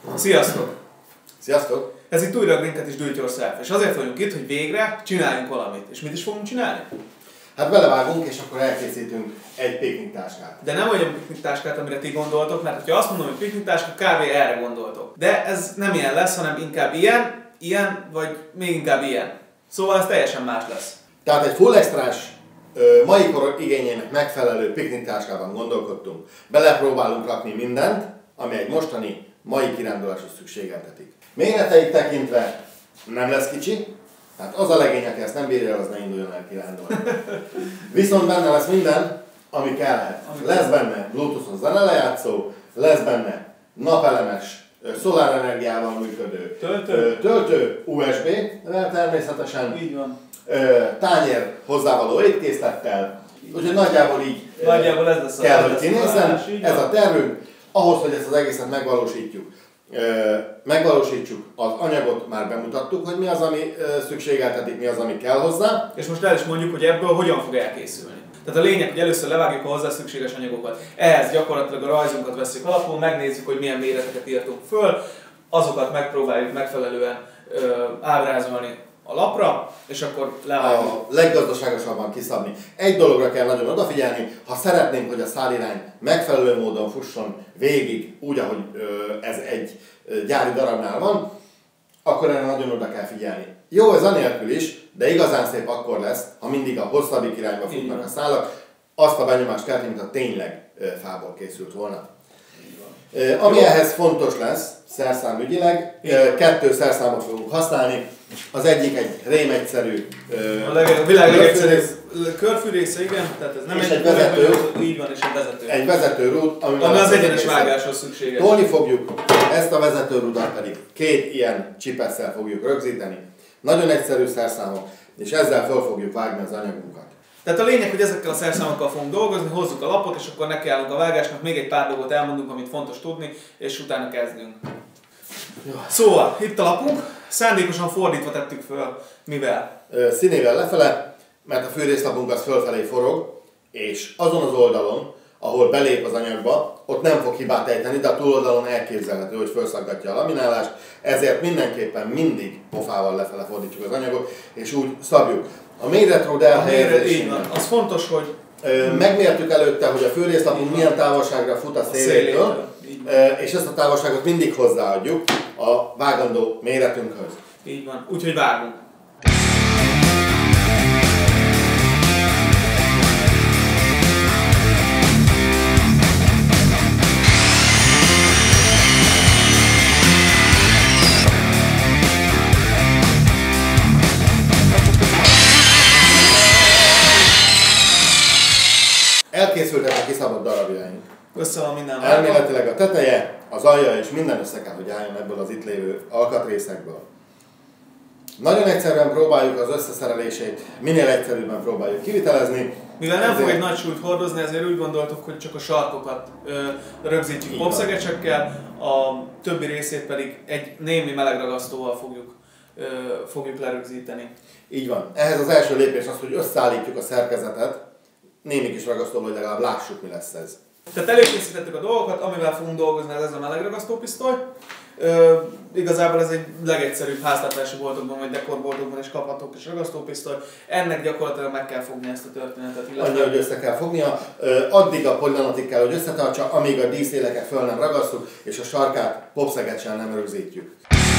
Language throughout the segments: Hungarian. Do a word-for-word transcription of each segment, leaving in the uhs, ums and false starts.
Sziasztok! Sziasztok! Ez itt újra a Green Cat is Do It Yourself, és azért vagyunk itt, hogy végre csináljunk valamit. És mit is fogunk csinálni? Hát belevágunk, és akkor elkészítünk egy pikniktáskát. De nem olyan pikniktáskát, amire ti gondoltok, mert ha azt mondom, hogy pikniktáska, kb. Erre gondoltok. De ez nem ilyen lesz, hanem inkább ilyen, ilyen, vagy még inkább ilyen. Szóval ez teljesen más lesz. Tehát egy full extrás, mai kor igényének megfelelő pikniktáskában gondolkodtunk. Belepróbálunk rakni mindent, ami egy mostani mai kiránduláshoz szükségeltetik. Méreteit tekintve nem lesz kicsi, tehát az a legény, aki ezt nem bírja, az ne induljon el kirándulni. Viszont benne lesz minden, ami kellhet. Lesz benne Bluetooth-os zenelejátszó, lesz benne napelemes, szolárenergiával működő töltő, töltő u es bé-vel természetesen, így van. tányér hozzávaló étkészlettel, úgyhogy nagyjából így nagyjából ez lesz a, kell, ez hogy kinézzen. Ez a tervünk. Ahhoz, hogy ezt az egészet megvalósítjuk, megvalósítsuk, az anyagot már bemutattuk, hogy mi az, ami szükségeltetik, mi az, ami kell hozzá. És most el is mondjuk, hogy ebből hogyan fog elkészülni. Tehát a lényeg, hogy először levágjuk a hozzá szükséges anyagokat. Ehhez gyakorlatilag a rajzunkat veszük alapul, megnézzük, hogy milyen méreteket írtunk föl, azokat megpróbáljuk megfelelően ö, ábrázolni a lapra, és akkor levágjuk. A leggazdaságosabban kiszabni. Egy dologra kell nagyon odafigyelni, ha szeretnénk, hogy a szálirány megfelelő módon fusson végig, úgy, ahogy ez egy gyári darabnál van, akkor erre nagyon oda kell figyelni. Jó, ez anélkül is, de igazán szép akkor lesz, ha mindig a hosszabbik irányba futnak a szálak, azt a benyomást kell, mint a tényleg fából készült volna. Ami jó. Ehhez fontos lesz, szerszámügyileg, kettő szerszámot fogunk használni. Az egyik egy rém egyszerű a leg, világ legegyszerűbb körfűrésze, igen, tehát ez nem egy, egy vezető, így van, és egy vezető. Egy vezetőrúd, ami az egyenes vágáshoz szükséges. Tolni fogjuk, ezt a vezetőrúdat pedig két ilyen csipesszel fogjuk rögzíteni. Nagyon egyszerű szerszámok, és ezzel fel fogjuk vágni az anyagunkat. Tehát a lényeg, hogy ezekkel a szerszámokkal fogunk dolgozni, hozzuk a lapot, és akkor nekiállunk a vágásnak, még egy pár dolgot elmondunk, amit fontos tudni, és utána kezdünk. Jó. Szóval, itt a lapunk, szándékosan fordítva tettük föl, mivel? Színével lefele, mert a fűrészlapunk az fölfelé forog, és azon az oldalon, ahol belép az anyagba, ott nem fog hibát ejteni, de a túloldalon elképzelhető, hogy felszaggatja a laminálást, ezért mindenképpen mindig pofával lefele fordítjuk az anyagot, és úgy szabjuk. A méretród elhelyezésében. Az fontos, hogy megmértük előtte, hogy a fűrészlapunk milyen távolságra fut a szélétől, és ezt a távolságot mindig hozzáadjuk a vágandó méretünkhöz. Így van, úgyhogy vágunk. Elkészültek a kiszabott darabjaink. Össze van minden. Elméletileg a teteje, az alja és minden össze kell, hogy álljon ebből az itt lévő alkatrészekből. Nagyon egyszerűen próbáljuk az összeszerelését, minél egyszerűbben próbáljuk kivitelezni. Mivel nem ezért... fog egy nagy súlyt hordozni, ezért úgy gondoltuk, hogy csak a sarkokat ö, rögzítjük popszegecsekkel, a többi részét pedig egy némi melegragasztóval fogjuk, ö, fogjuk lerögzíteni. Így van. Ehhez az első lépés az, hogy összeállítjuk a szerkezetet, némi kis ragasztóval, hogy legalább lássuk, mi lesz ez. Tehát előkészítettük a dolgokat, amivel fogunk dolgozni, ez a melegragasztó pisztoly. Ö, igazából ez egy legegyszerűbb háztartási boltokban vagy dekorboltokban is kapható kis ragasztópisztoly. Ennek gyakorlatilag meg kell fogni ezt a történetet. Illetve... Annyi, hogy össze kell fognia. Ö, addig a pillanatig kell, hogy összetartsa, amíg a díszéleket föl nem ragasztjuk, és a sarkát popszegecsel nem rögzítjük.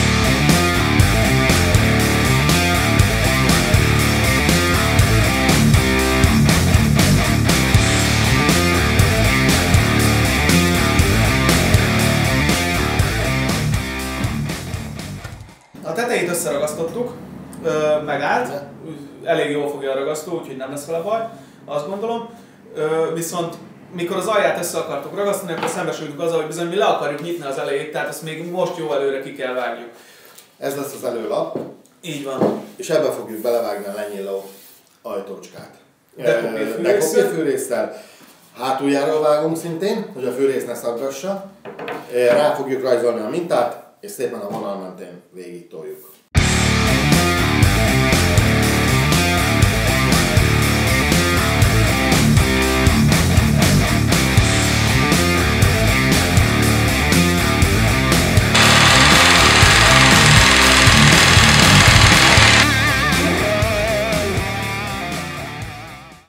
A tetejét összeragasztottuk, megállt, elég jól fogja a ragasztó, úgyhogy nem lesz vele baj, azt gondolom. Viszont mikor az alját össze akartuk ragasztani, akkor szembesültünk azzal, hogy bizony mi le akarjuk nyitni az elejét, tehát ezt még most jó előre ki kell vágjuk. Ez lesz az előlap. Így van. És ebbe fogjuk belevágni a lenyíló ajtócskát. Dekopírfűrésszel. Hátuljáról vágunk szintén, hogy a fűrész ne szaggassa. Rá fogjuk rajzolni a mintát, és szépen a vonal mentén végig toljuk.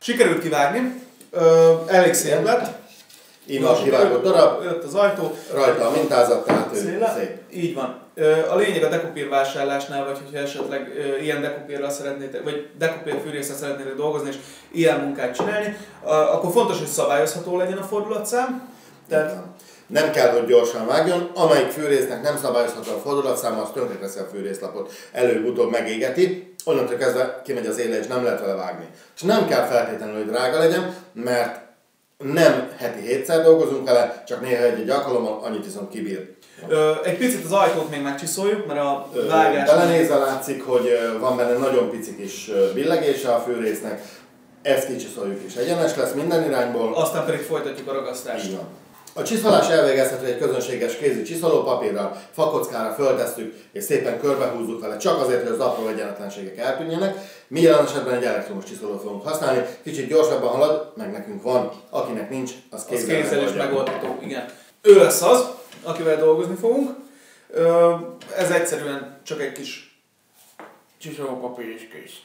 Sikerült kivágni, ö, elég szép lett. Így a kivágott darab, jött az ajtó. rajta a mintázat, tehát ő szép. Így van. A lényeg a dekopér vásárlásnál, vagy hogyha esetleg ilyen dekopérrel szeretnétek, vagy dekopér fűrésszel szeretnétek dolgozni, és ilyen munkát csinálni, akkor fontos, hogy szabályozható legyen a fordulatszám. Tehát nem kell, hogy gyorsan vágjon, amelyik fűrésznek nem szabályozható a fordulatszáma, az tönkreteszi a fűrészlapot, előbb-utóbb megégeti, onnantól kezdve kimegy az éle és nem lehet vele vágni. És nem kell feltétlenül, hogy drága legyen, mert nem heti hétszer dolgozunk vele, csak néha egy-egy alkalommal annyit viszont kibír. Ö, egy picit az ajtót még megcsiszoljuk, mert a vágás... Belenézve látszik, hogy van benne nagyon pici kis billegése a fűrésznek, ezt kicsiszoljuk és egyenes lesz minden irányból. Aztán pedig folytatjuk a ragasztást. Így van. A csiszolás elvégezhető egy közönséges kézi csiszolópapírral, fakockára föltesszük és szépen körbehúzzuk vele, csak azért, hogy az apró egyenletlenségek eltűnjenek. Mi jelen esetben egy elektromos csiszolót fogunk használni, kicsit gyorsabban halad, meg nekünk van, akinek nincs, az kézzel, az kézzel is megoldható. Igen. Ő lesz az, akivel dolgozni fogunk. Ez egyszerűen csak egy kis csiszolópapír és kész.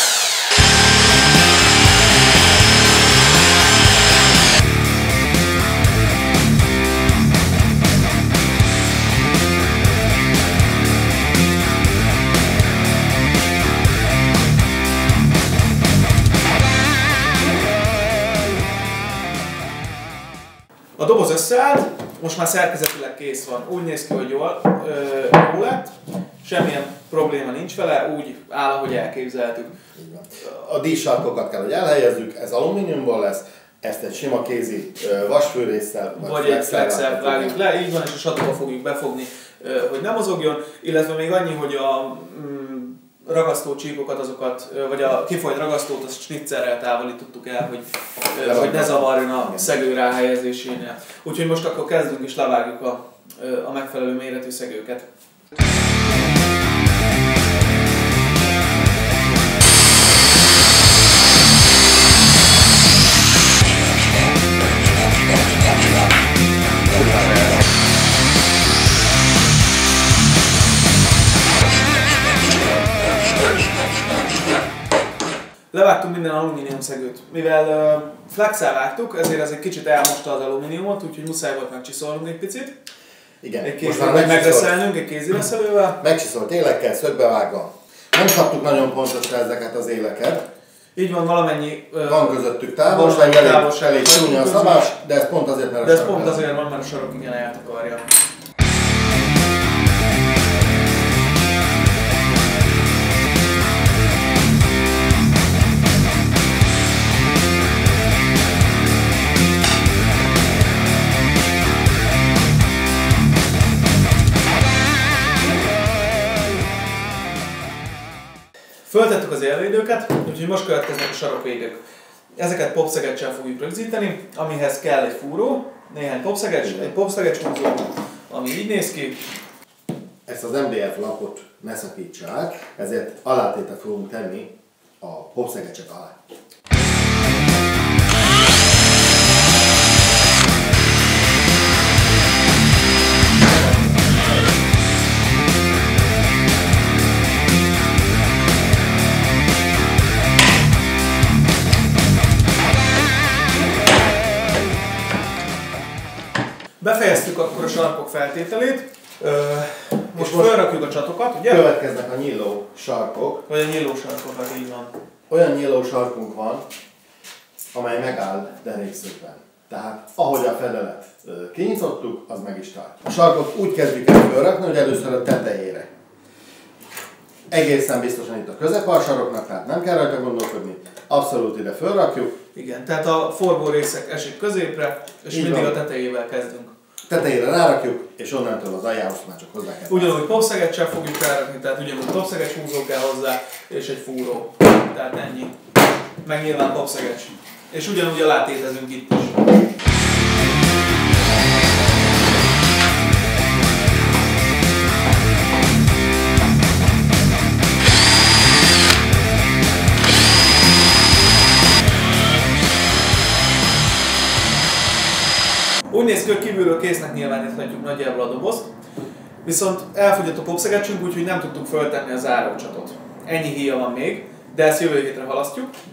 A doboz összeállt, most már szerkezetileg kész van. Úgy néz ki, hogy jól, ö, jó lett, semmilyen probléma nincs vele, úgy áll, ahogy elképzeltük. A díszsarkokat kell, hogy elhelyezzük, ez alumíniumból lesz, ezt egy sima kézi vasfűrésszel vagy, vagy egy flexel vágjuk le, így van, és a satóba fogjuk befogni, hogy nem mozogjon, illetve még annyi, hogy a mm, ragasztó csíkokat, azokat, vagy a kifolyt ragasztót, azt snitzerrel távolítottuk el, hogy, hogy ne zavarjon a szegő ráhelyezésénél. Úgyhogy most akkor kezdünk és levágjuk a, a megfelelő méretű szegőket. Levágtunk minden alumínium szegőt. Mivel uh, flexel vágtuk, ezért ez egy kicsit elmosta az alumíniumot, úgyhogy muszáj volt megcsiszolnunk egy picit. Igen. Egy kézzel megreszelnünk, egy kézileszelővel. Megcsiszolt élekkel, szögbevágva. Nem szabtuk nagyon pontosra ezeket az éleket. Így van, valamennyi... Uh, van közöttük távolság, elég, elég csúnya a szabás, de ez pont azért, mert a De ez pont azért van, mert a sarok igen eltakarja. Föltettük az élvédőket, úgyhogy most következnek a sarokvédők. Ezeket popszegecsel fogjuk rögzíteni, amihez kell egy fúró, néhány popszegecs, egy popszegecs húzó, ami így néz ki. Ezt az em dé ef lapot ne szakítsa át, ezért alátétet fogunk tenni a popszegecsek alá. Befejeztük akkor a sarkok feltételét. Most felrakjuk a csatokat, ugye? Következnek a nyíló sarkok. Vagy a nyíló sarkokat, így van. Olyan nyíló sarkunk van, amely megáll derékszögben. Tehát ahogy a fedelet kinyitottuk, az meg is tart. A sarkot úgy kezdjük el felrakni, hogy először a tetejére. Egészen biztosan itt a középalsaroknak, tehát nem kell rajta gondolkodni. Abszolút ide felrakjuk. Igen, tehát a forgó részek esik középre, és így mindig van. A tetejével kezdünk. Tetejére rárakjuk, és onnantól az aljához már csak hozzá kell. Ugyanúgy popszegecsel fogjuk rárakni, tehát ugyanúgy popszegecs húzó kell hozzá, és egy fúró. Tehát ennyi. Meg nyilván popszegecs. És ugyanúgy alátétezünk itt is. Úgy néz ki, hogy kívülről késznek nyilváníthatjuk nagyjából a dobozt, viszont elfogyott a popszegecsünk, úgyhogy nem tudtuk föltenni a zárócsatot. Ennyi híja van még, de ezt jövő hétre halasztjuk.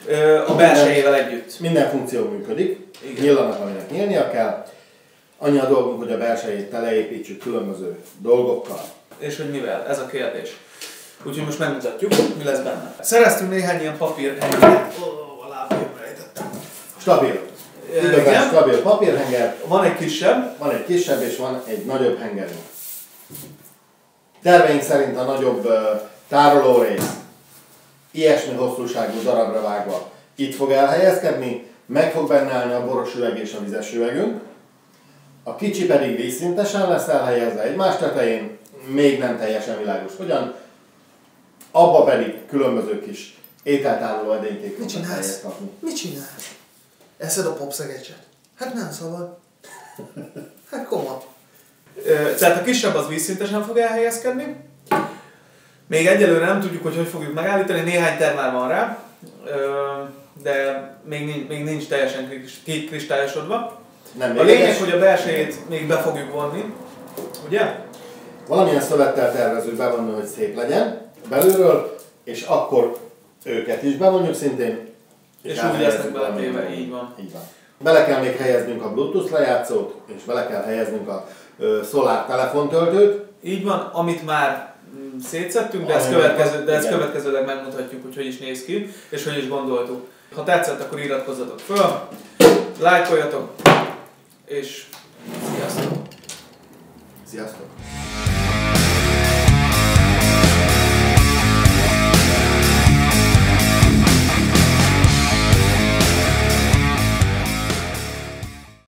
a belsejével együtt. Minden funkció működik, Igen. nyillanak, aminek nyílnia kell. Annyi a dolgunk, hogy a belsejét teleépítsük különböző dolgokkal. És hogy mivel? Ez a kérdés. Úgyhogy most megmutatjuk, mi lesz benne. Szereztünk néhány ilyen papírhengert. Ó, a lábjébe rejtettem. Stabil. Igazán stabil papírhenger. Van egy kisebb. Van egy kisebb és van egy nagyobb hengerünk. Terveink szerint a nagyobb uh, tárolórész ilyesmi hosszúságú darabra vágva itt fog elhelyezkedni, meg fog benne állni a boros üveg és a vizes üvegünk. A kicsi pedig vízszintesen lesz elhelyezve egymás tetején, még nem teljesen világos hogyan. Abba pedig különböző kis ételtároló edénykék fognak helyet kapni. Mit csinálsz? Eszed a popszegecset? Hát nem szabad. Hát komoly. Tehát a kisebb az vízszintesen fog elhelyezkedni. Még egyelőre nem tudjuk, hogy hogy fogjuk megállítani, néhány termál van rá, de még nincs, még nincs teljesen kikristályosodva. Nem, a lényeg, hogy a belsejét még be fogjuk vonni, ugye? Valamilyen szövettel tervezünk bevonni, hogy szép legyen belülről, és akkor őket is bevonjuk szintén. És, és úgy lesznek beletéve, így van. Így van. Bele kell még helyeznünk a Bluetooth lejátszót, és bele kell helyeznünk a ö, Solar telefontöltőt. Így van, amit már mm, szétszettünk, de ezt, következő, de ezt következőleg megmutatjuk, hogy hogy is néz ki, és hogy is gondoltuk. Ha tetszett, akkor iratkozzatok föl, lájkoljatok, és sziasztok! Sziasztok!